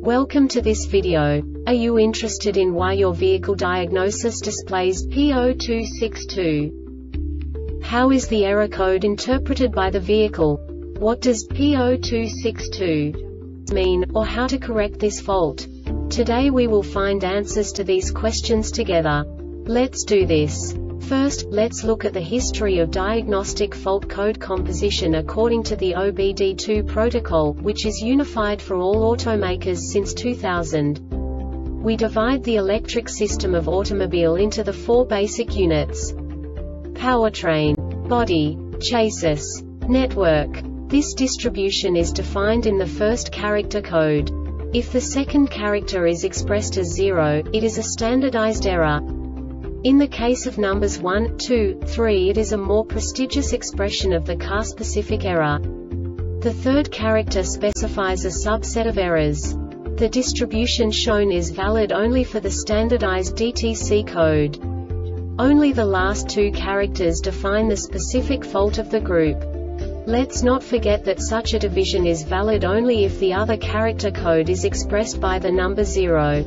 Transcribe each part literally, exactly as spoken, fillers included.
Welcome to this video. Are you interested in why your vehicle diagnosis displays P zero two six two? How is the error code interpreted by the vehicle? What does P zero two six two mean, or how to correct this fault? Today we will find answers to these questions together. Let's do this. First, let's look at the history of diagnostic fault code composition according to the O B D two protocol, which is unified for all automakers since two thousand. We divide the electric system of automobile into the four basic units: powertrain, body, chassis, network. This distribution is defined in the first character code. If the second character is expressed as zero, it is a standardized error. In the case of numbers one, two, three, it is a more prestigious expression of the car-specific error. The third character specifies a subset of errors. The distribution shown is valid only for the standardized D T C code. Only the last two characters define the specific fault of the group. Let's not forget that such a division is valid only if the other character code is expressed by the number zero.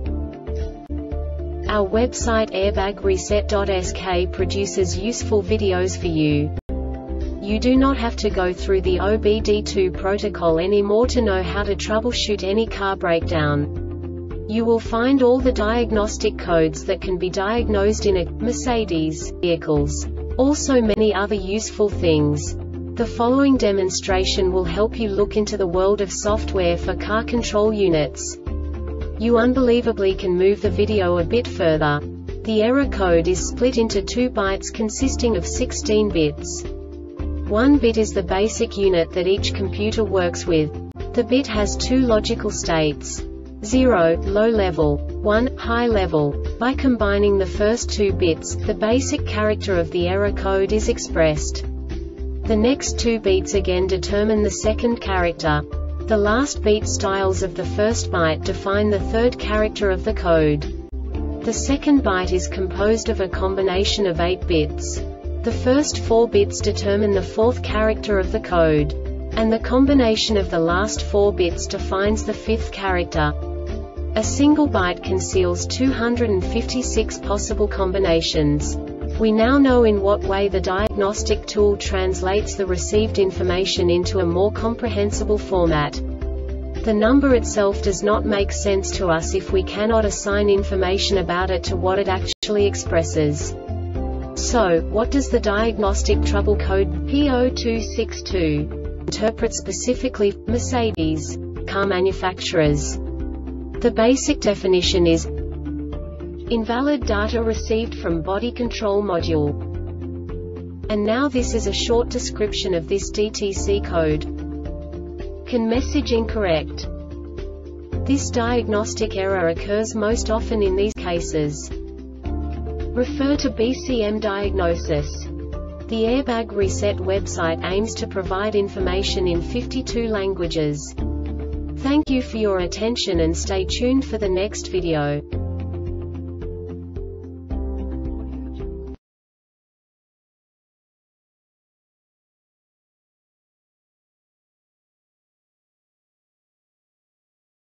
Our website airbag reset dot S K produces useful videos for you. You do not have to go through the O B D two protocol anymore to know how to troubleshoot any car breakdown. You will find all the diagnostic codes that can be diagnosed in a Mercedes vehicles. Also many other useful things. The following demonstration will help you look into the world of software for car control units. You unbelievably can move the video a bit further. The error code is split into two bytes consisting of sixteen bits. One bit is the basic unit that each computer works with. The bit has two logical states: zero, low level, one, high level. By combining the first two bits, the basic character of the error code is expressed. The next two beats again determine the second character. The last beat styles of the first byte define the third character of the code. The second byte is composed of a combination of eight bits. The first four bits determine the fourth character of the code. And the combination of the last four bits defines the fifth character. A single byte conceals two hundred fifty-six possible combinations. We now know in what way the diagnostic tool translates the received information into a more comprehensible format. The number itself does not make sense to us if we cannot assign information about it to what it actually expresses. So, what does the diagnostic trouble code P zero two six two interpret specifically for Mercedes car manufacturers? The basic definition is invalid data received from body control module. And now this is a short description of this D T C code. Can message incorrect. This diagnostic error occurs most often in these cases. Refer to B C M diagnosis. The Airbag Reset website aims to provide information in fifty-two languages. Thank you for your attention and stay tuned for the next video.